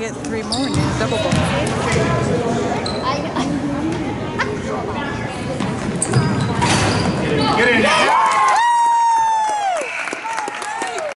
get 3 more and do a double book.